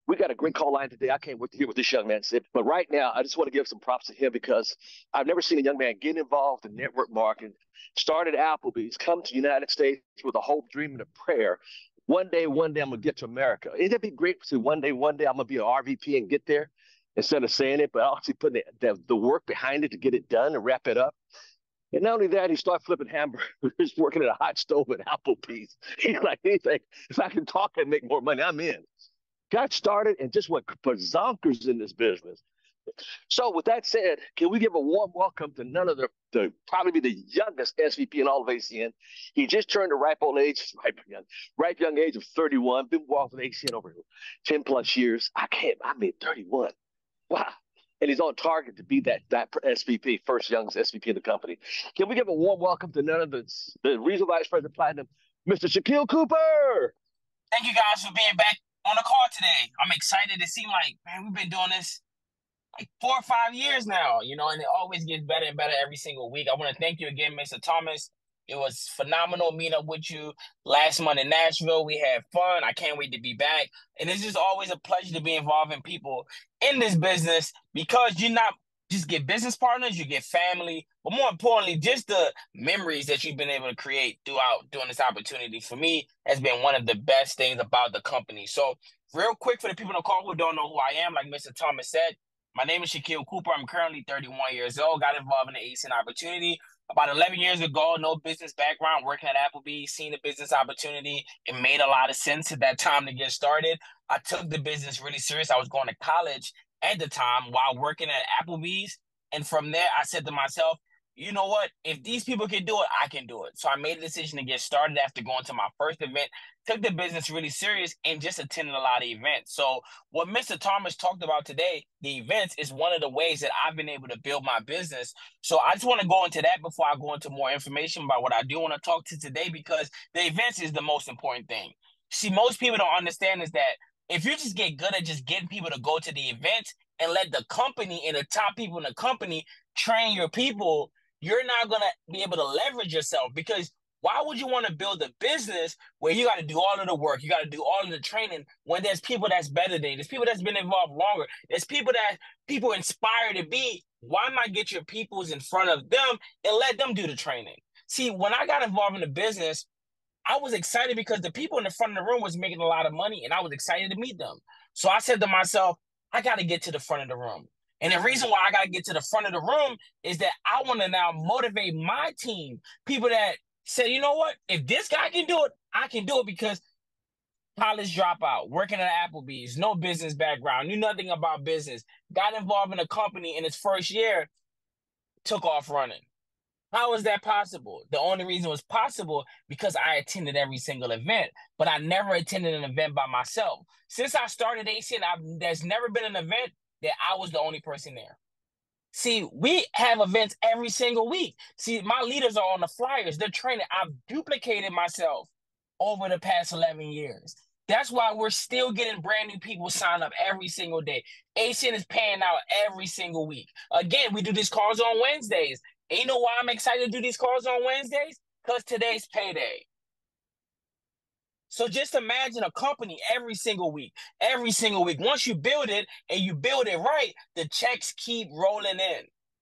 We got a great call line today. I can't wait to hear what this young man said. But right now, I just want to give some props to him because I've never seen a young man get involved in network marketing. Started Applebee's, come to the United States with a hope, dream, and a prayer. One day, I'm gonna get to America. It'd be great to say one day, I'm gonna be an RVP and get there instead of saying it, but actually putting the work behind it to get it done and wrap it up. And not only that, he started flipping hamburgers, working at a hot stove at Applebee's. He's like, anything, if I can talk and make more money, I'm in. Got started and just went zonkers in this business. So, with that said, can we give a warm welcome to none of the probably be the youngest SVP in all of ACN? He just turned the ripe young age of 31. Been involved with ACN over 10 plus years. I mean 31. Wow. And he's on target to be that SVP, first youngest SVP in the company. Can we give a warm welcome to none of the regional vice president platinum, Mr. Shaquille Cooper? Thank you guys for being back on the call today. I'm excited. It seems like, man, we've been doing this like 4 or 5 years now, and it always gets better and better every single week. I want to thank you again, Mr. Thomas. It was phenomenal meeting up with you last month in Nashville. We had fun. I can't wait to be back. And it's just always a pleasure to be involving people in this business because you're not just get business partners, you get family, but more importantly, just the memories that you've been able to create during this opportunity for me has been one of the best things about the company. So real quick for the people on the call who don't know who I am, like Mr. Thomas said, my name is Shaquille Cooper. I'm currently 31 years old. Got involved in the ACN opportunity about 11 years ago. No business background, working at Applebee's, seen the business opportunity. It made a lot of sense at that time to get started. I took the business really serious. I was going to college at the time while working at Applebee's. And from there, I said to myself, you know what? If these people can do it, I can do it. So I made a decision to get started after going to my first event, took the business really serious, and just attended a lot of events. So what Mr. Thomas talked about today, the events, is one of the ways that I've been able to build my business. So I just want to go into that before I go into more information about what I do want to talk to today, because the events is the most important thing. See, most people don't understand is that if you just get good at just getting people to go to the events and let the company and the top people in the company train your people, you're not going to be able to leverage yourself, because why would you want to build a business where you got to do all of the work, you got to do all of the training when there's people that's better than you, there's people that's been involved longer, there's people that people inspire to be. Why not get your peoples in front of them and let them do the training? See, when I got involved in the business, I was excited because the people in the front of the room was making a lot of money and I was excited to meet them. So I said to myself, I got to get to the front of the room. And the reason why I got to get to the front of the room is that I want to now motivate my team. People that said, you know what? If this guy can do it, I can do it, because college dropout, working at Applebee's, no business background, knew nothing about business, got involved in a company in its first year, took off running. How is that possible? The only reason it was possible because I attended every single event, but I never attended an event by myself. Since I started ACN, there's never been an event that I was the only person there. See, we have events every single week. See, my leaders are on the flyers. They're training. I've duplicated myself over the past 11 years. That's why we're still getting brand new people sign up every single day. ACN is paying out every single week. Again, we do these calls on Wednesdays. And you know why I'm excited to do these calls on Wednesdays? Because today's payday. So just imagine a company every single week. Once you build it and you build it right, the checks keep rolling in.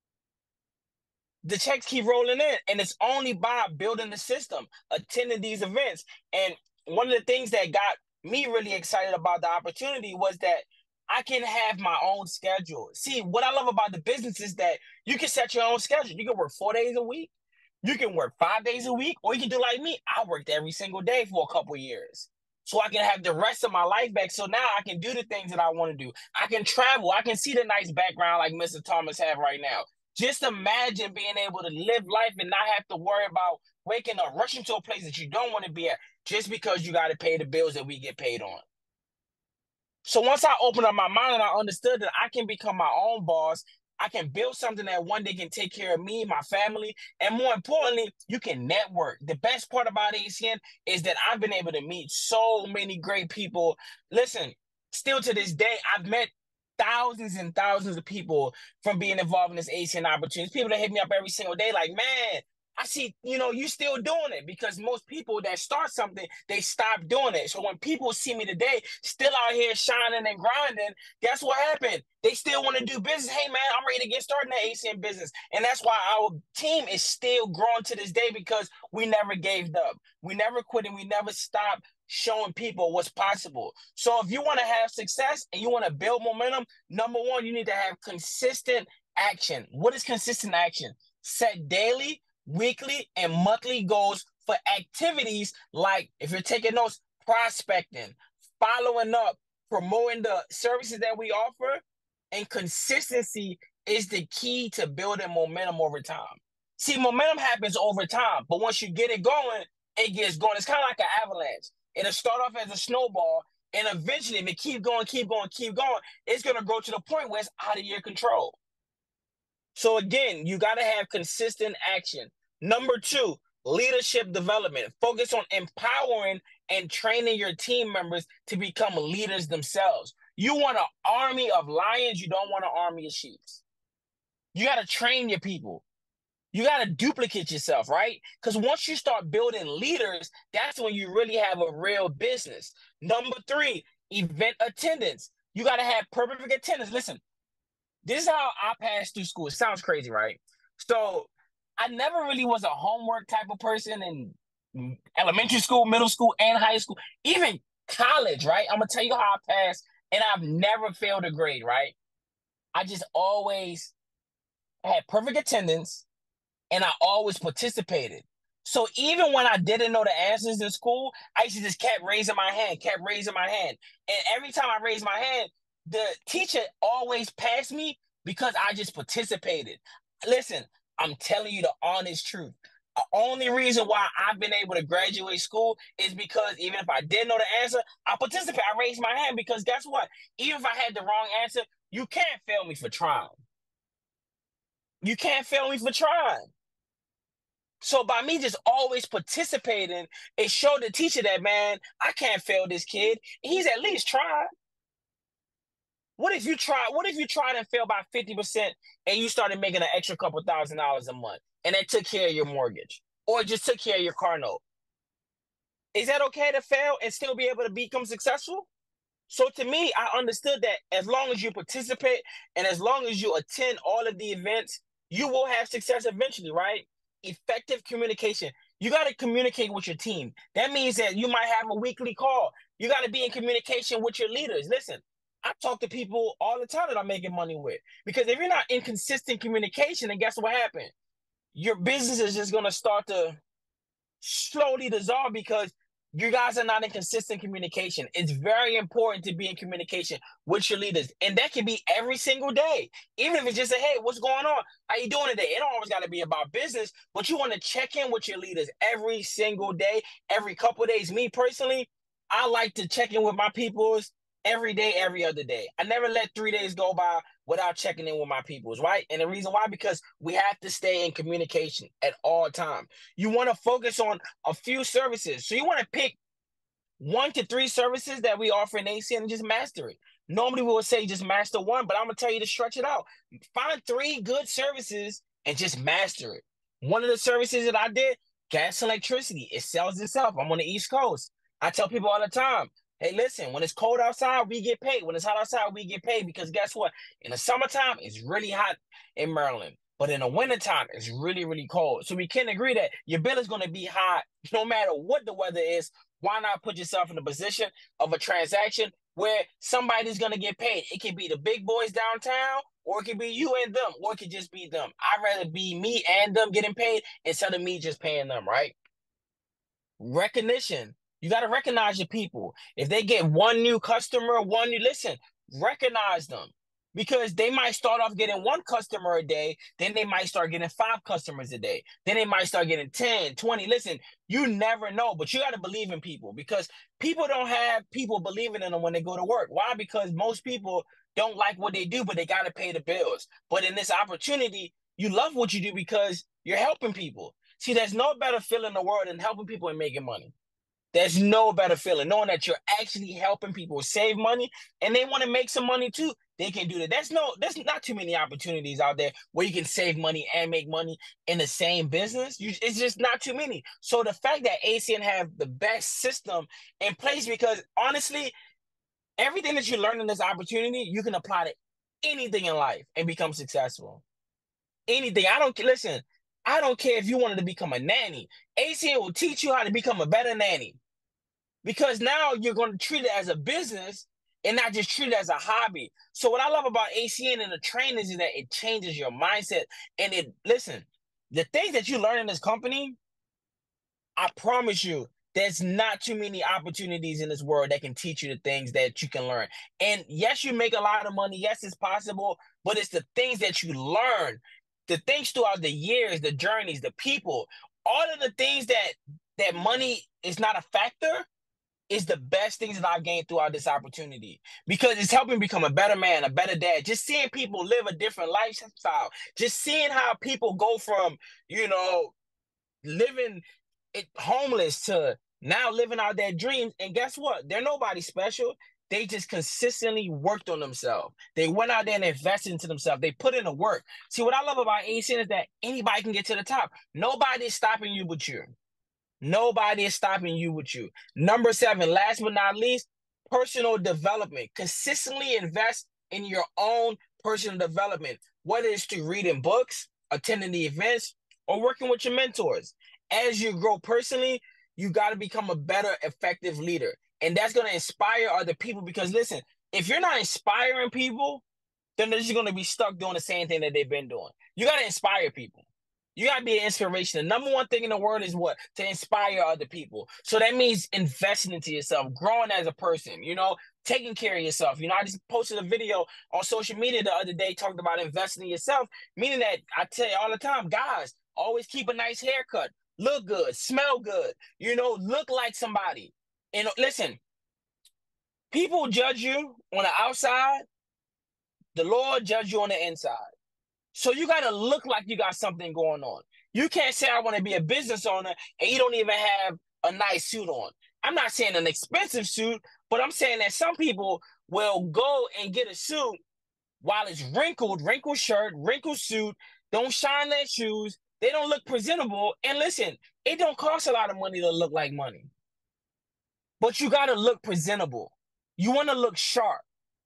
And it's only by building the system, attending these events. And one of the things that got me really excited about the opportunity was that I can have my own schedule. See, what I love about the business is that you can set your own schedule. You can work 4 days a week. You can work 5 days a week, or you can do like me. I worked every single day for a couple of years so I can have the rest of my life back. So now I can do the things that I want to do. I can travel. I can see the nice background like Mr. Thomas have right now. Just imagine being able to live life and not have to worry about waking up, rushing to a place that you don't want to be at just because you got to pay the bills that we get paid on. So once I opened up my mind and I understood that I can become my own boss, I can build something that one day can take care of me, my family, and more importantly, you can network. The best part about ACN is that I've been able to meet so many great people. Listen, still to this day, I've met thousands and thousands of people from being involved in this ACN opportunity. People that hit me up every single day like, man, I see, you still doing it, because most people that start something, they stop doing it. So when people see me today, still out here shining and grinding, guess what happened? They still want to do business. Hey, man, I'm ready to get started in the ACN business. And that's why our team is still growing to this day, because we never gave up. We never quit, and we never stopped showing people what's possible. So if you want to have success and you want to build momentum, number one, you need to have consistent action. What is consistent action? Set daily, weekly, and monthly goals for activities like, if you're taking notes, prospecting, following up, promoting the services that we offer, and consistency is the key to building momentum over time. See, momentum happens over time, but once you get it going, it gets going. It's kind of like an avalanche. It'll start off as a snowball, and eventually, if it keep going, it's going to grow to the point where it's out of your control. So again, you got to have consistent action. Number two, leadership development. Focus on empowering and training your team members to become leaders themselves. You want an army of lions. You don't want an army of sheep. You got to train your people. You got to duplicate yourself, right? Because once you start building leaders, that's when you really have a real business. Number three, event attendance. You got to have perfect attendance. Listen, this is how I passed through school. It sounds crazy, right? So I never really was a homework type of person in elementary school, middle school, and high school, even college, right? I'm going to tell you how I passed, and I've never failed a grade, right? I just always had perfect attendance, and I always participated. So even when I didn't know the answers in school, I used to just kept raising my hand. And every time I raised my hand, the teacher always passed me because I just participated. Listen, I'm telling you the honest truth. The only reason why I've been able to graduate school is because even if I didn't know the answer, I participated. I raised my hand because guess what? Even if I had the wrong answer, you can't fail me for trying. You can't fail me for trying. So by me just always participating, it showed the teacher that, man, I can't fail this kid. He's at least tried. What if you tried and failed by 50% and you started making an extra couple $1,000s a month and that took care of your mortgage or just took care of your car note? Is that okay to fail and still be able to become successful? So to me, I understood that as long as you participate and as long as you attend all of the events, you will have success eventually, right? Effective communication. You got to communicate with your team. That means that you might have a weekly call. You got to be in communication with your leaders. Listen, I talk to people all the time that I'm making money with, because if you're not in consistent communication, then guess what happened? Your business is just going to start to slowly dissolve because you guys are not in consistent communication. It's very important to be in communication with your leaders. And that can be every single day. Even if it's just a, hey, what's going on? How you doing today? It don't always got to be about business, but you want to check in with your leaders every single day, every couple of days. Me personally, I like to check in with my peoples every day, every other day. I never let 3 days go by without checking in with my peoples, right? And the reason why, because we have to stay in communication at all time. You want to focus on a few services. So you want to pick 1 to 3 services that we offer in ACN and just master it. Normally we would say just master one, but I'm going to tell you to stretch it out. Find 3 good services and just master it. One of the services that I did, gas and electricity. It sells itself. I'm on the East Coast. I tell people all the time, hey, listen, when it's cold outside, we get paid. When it's hot outside, we get paid, because guess what? In the summertime, it's really hot in Maryland. But in the wintertime, it's really, really cold. So we can agree that your bill is going to be high no matter what the weather is. Why not put yourself in the position of a transaction where somebody's going to get paid? It could be the big boys downtown, or it could be you and them, or it could just be them. I'd rather be me and them getting paid instead of me just paying them, right? Recognition. You got to recognize your people. If they get one new customer, listen, recognize them, because they might start off getting 1 customer a day. Then they might start getting 5 customers a day. Then they might start getting 10, 20. Listen, you never know, but you got to believe in people, because people don't have people believing in them when they go to work. Why? Because most people don't like what they do, but they got to pay the bills. But in this opportunity, you love what you do because you're helping people. See, there's no better feeling in the world than helping people and making money. There's no better feeling knowing that you're actually helping people save money and they want to make some money too. they can do that. There's not too many opportunities out there where you can save money and make money in the same business. It's just not too many. So the fact that ACN have the best system in place, because honestly, everything that you learn in this opportunity, you can apply to anything in life and become successful. Anything. I don't care if you wanted to become a nanny. ACN will teach you how to become a better nanny, because now you're going to treat it as a business and not just treat it as a hobby. So what I love about ACN and the trainings is that it changes your mindset. And the things that you learn in this company, I promise you, there's not too many opportunities in this world that can teach you the things that you can learn. And yes, you make a lot of money. Yes, it's possible, but it's the things that you learn, the things throughout the years, the journeys, the people, all of the things that money is not a factor is the best things that I've gained throughout this opportunity, because it's helping me become a better man, a better dad. Just seeing people live a different lifestyle, just seeing how people go from, living homeless to now living out their dreams. And guess what? They're nobody special. They just consistently worked on themselves. They went out there and invested into themselves. They put in the work. See, what I love about ACN is that anybody can get to the top. Nobody's stopping you but you. Nobody is stopping you with you. Number 7, last but not least, personal development. Consistently invest in your own personal development, whether it's through reading books, attending the events, or working with your mentors. As you grow personally, you got to become a better, effective leader. And that's going to inspire other people, because listen, if you're not inspiring people, then they're just going to be stuck doing the same thing that they've been doing. You got to inspire people. You got to be an inspiration. The number one thing in the world is what? To inspire other people. So that means investing into yourself, growing as a person, taking care of yourself. I just posted a video on social media the other day talking about investing in yourself, meaning that I tell you all the time, guys, always keep a nice haircut, look good, smell good, look like somebody. And listen, people judge you on the outside, the Lord judge you on the inside. So you got to look like you got something going on. You can't say I want to be a business owner and you don't even have a nice suit on. I'm not saying an expensive suit, but I'm saying that some people will go and get a suit while it's wrinkled shirt, wrinkled suit, don't shine their shoes, they don't look presentable. And listen, it don't cost a lot of money to look like money. But you got to look presentable. You want to look sharp.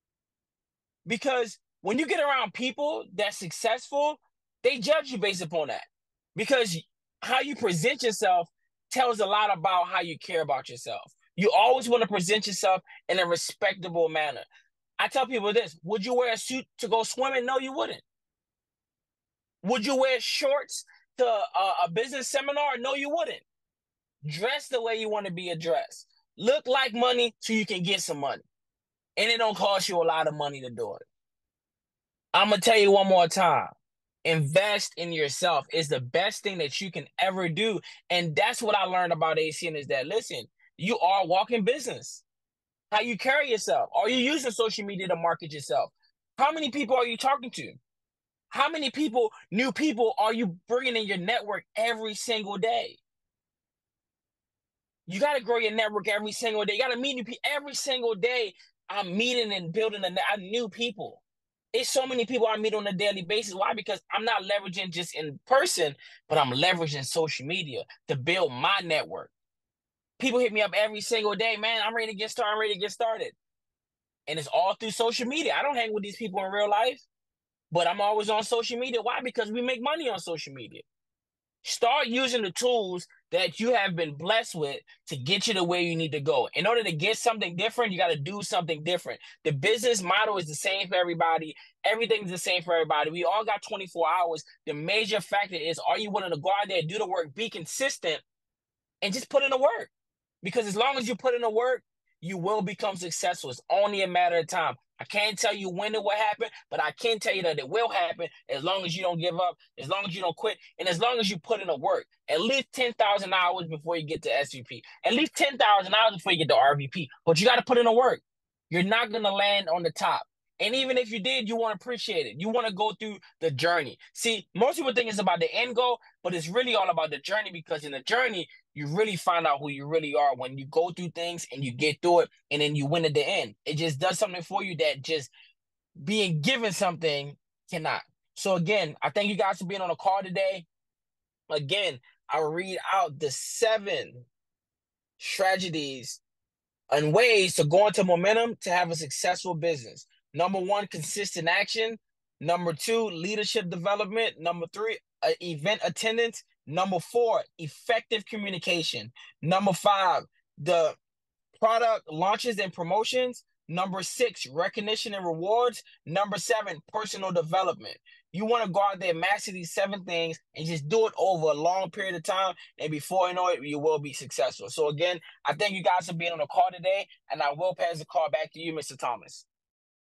Because when you get around people that's successful, they judge you based upon that. Because how you present yourself tells a lot about how you care about yourself. You always want to present yourself in a respectable manner. I tell people this: would you wear a suit to go swimming? No, you wouldn't. Would you wear shorts to a business seminar? No, you wouldn't. Dress the way you want to be addressed. Look like money so you can get some money. And it don't cost you a lot of money to do it. I'm going to tell you one more time. Invest in yourself is the best thing that you can ever do. And that's what I learned about ACN is that, listen, you are a walking business. How you carry yourself. Are you using social media to market yourself? How many people are you talking to? How many new people are you bringing in your network every single day? You got to grow your network every single day. You got to meet new people every single day. I'm meeting and building new people. It's so many people I meet on a daily basis. Why? Because I'm not leveraging just in person, but I'm leveraging social media to build my network. People hit me up every single day. Man, I'm ready to get started. I'm ready to get started. And it's all through social media. I don't hang with these people in real life, but I'm always on social media. Why? Because we make money on social media. Start using the tools that you have been blessed with to get you to where you need to go. In order to get something different, you got to do something different. The business model is the same for everybody. Everything's the same for everybody. We all got 24 hours. The major factor is, are you willing to go out there, do the work, be consistent, and just put in the work? Because as long as you put in the work, you will become successful. It's only a matter of time. I can't tell you when it will happen, but I can tell you that it will happen as long as you don't give up, as long as you don't quit, and as long as you put in the work. At least 10,000 hours before you get to SVP. At least 10,000 hours before you get to RVP. But you got to put in the work. You're not going to land on the top. And even if you did, you want to appreciate it. You want to go through the journey. See, most people think it's about the end goal, but it's really all about the journey, because in the journey, you really find out who you really are when you go through things and you get through it and then you win at the end. It just does something for you that just being given something cannot. So again, I thank you guys for being on the call today. Again, I'll read out the 7 strategies and ways to go into momentum to have a successful business. Number 1, consistent action. Number 2, leadership development. Number 3, event attendance. Number 4, effective communication. Number 5, the product launches and promotions. Number 6, recognition and rewards. Number 7, personal development. You want to go out there and master these 7 things and just do it over a long period of time. And before you know it, you will be successful. So again, I thank you guys for being on the call today. And I will pass the call back to you, Mr. Thomas.